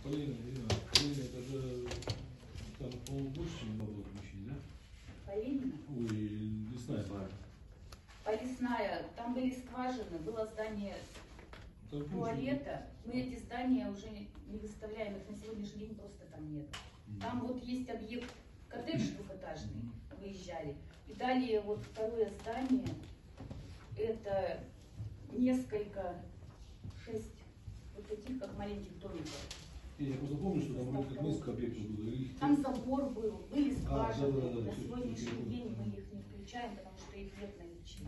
Полина, это же там, по-моему, больше, чем много помещений, да? Полина? Ой, лесная. Полесная, там были скважины, было здание туалета. Мы эти здания уже не выставляем, их на сегодняшний день просто там нет. Там вот есть объект коттедж двухэтажный, выезжали. И далее вот второе здание, это несколько, 6 вот таких, как маленьких домиков. Я просто помню, что там вроде как несколько объектов было. Там забор был, были скважины. Да. На сегодняшний день мы их не включаем, потому что их нет наличия.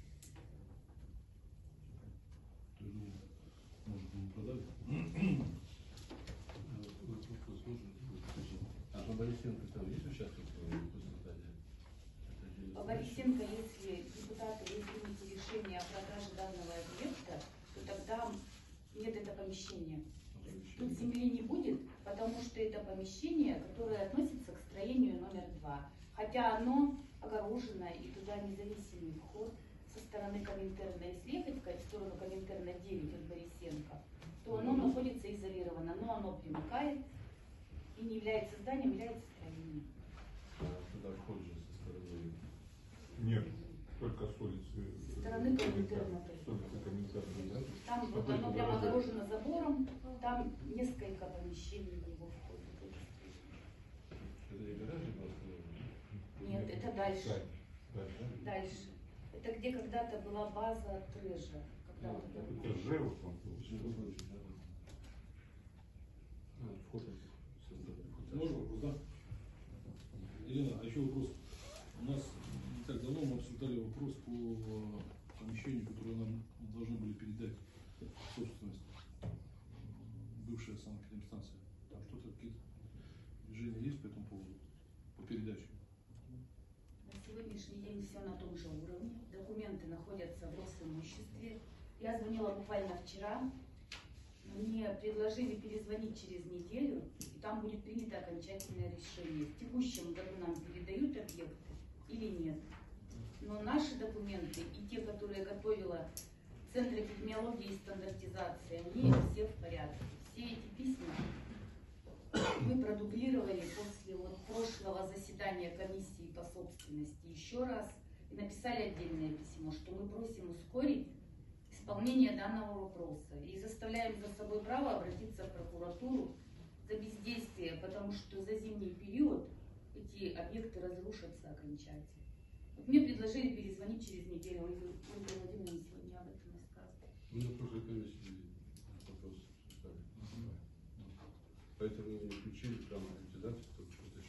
Может, мы продали? А по Борисенко там есть участок после здания? По Борисенко, если депутаты примете решение о продаже данного объекта, то тогда нет это помещения. Тут земли не будет, потому что это помещение, которое относится к строению номер 2. Хотя оно огорожено, и туда независимый вход со стороны Коминтерна. Если ехать в сторону Коминтерна 9 от Борисенко, то оно находится изолировано, но оно примыкает и не является зданием, является строением. Туда вход же со стороны. Нет, только с улицы. Со стороны Коминтерна. С улицы Коминтерна, да? Там вот оно прямо огорожено забором, там несколько помещений в него входит. Это не гараж просто? Нет, это дальше. Дальше. Это где когда-то была база трэжа. Это ЖЭВ там. Вход. Можно вопрос, да? Елена, а еще вопрос. У нас не так давно мы обсуждали вопрос по помещению, которое нам должны были передать в собственность. Бывшая санэпидемстанция. Там что-то, какие-то движения есть по этому поводу? По передаче? На сегодняшний день все на том же уровне. Документы находятся в Росимуществе. Я звонила буквально вчера. Мне предложили перезвонить через неделю, и там будет принято окончательное решение. В текущем году нам передают объекты или нет. Но наши документы и те, которые готовила Центр эпидемиологии и стандартизации, они все в порядке. Все эти письма мы продублировали после прошлого заседания комиссии по собственности еще раз и написали отдельное письмо, что мы просим ускорить исполнение данного вопроса и заставляем за собой право обратиться в прокуратуру за бездействие, потому что за зимний период эти объекты разрушатся окончательно. Вот мне предложили перезвонить через неделю. Ольга Владимировна сегодня об этом рассказывала. Мы на прошлой комиссии вопрос ставили. Поэтому не включили прямо монетизацию, потому что